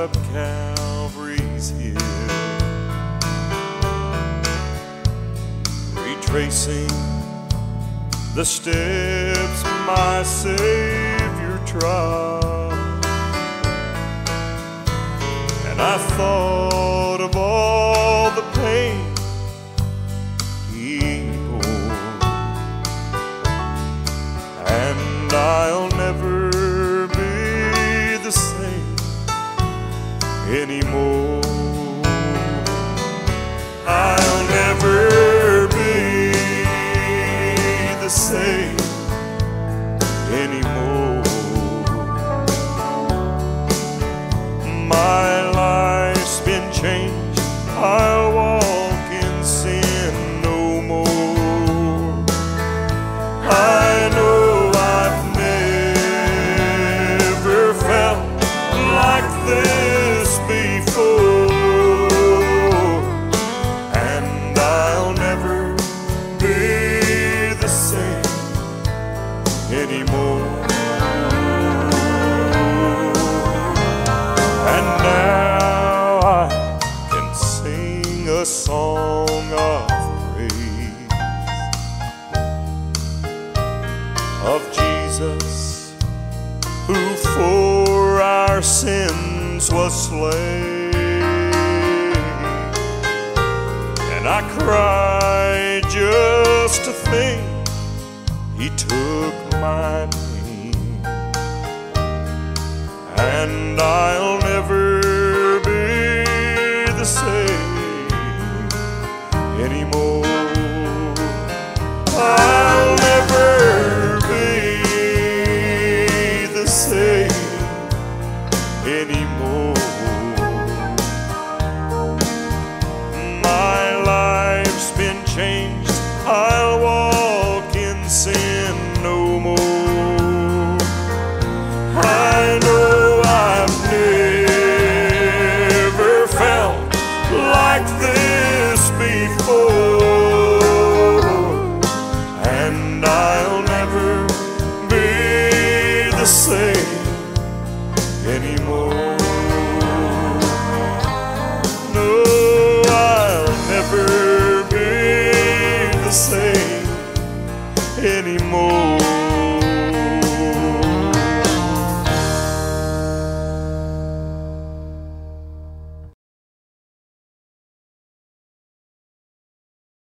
up Calvary's hill, retracing the steps my Savior trod. And I thought of all the pain He bore, and I'll never be the same anymore. I'll never be the same anymore. My life's been changed, I'll walk in sin no more. I know I've never felt like this before, and I'll never be the same anymore. And now I can sing a song of praise of Jesus, who for our sins was slain. And I cry just to think He took my name, and I'll never be the same anymore. I'll never be the same anymore.